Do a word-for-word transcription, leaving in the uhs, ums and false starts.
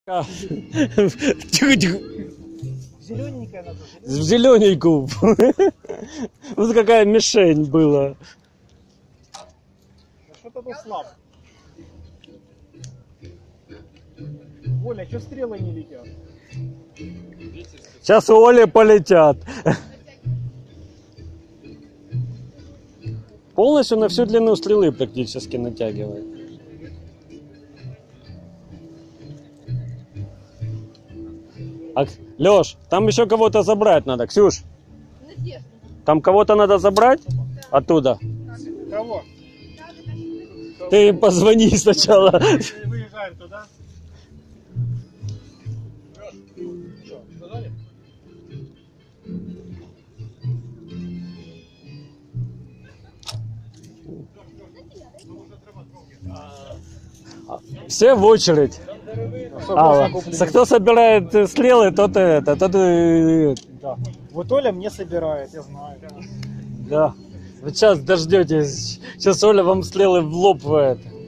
Тихо-тихо. Зелененькая надо. В зелененькую. Вот какая мишень была. Что-то тут слабо. Оля, что стрелы не летят? Сейчас у Оли полетят. Полностью на всю длину стрелы практически натягивает. А, Леш, там еще кого-то забрать надо. Ксюш, там кого-то надо забрать оттуда. Кого? Ты позвони сначала. Выезжаем туда. Что, сказали? Все в очередь. А, кто собирает стрелы, тот это, тот и... Да. Вот Оля мне собирает, я знаю. Да. Вы сейчас дождетесь. Сейчас Оля вам стрелы в лоб в это.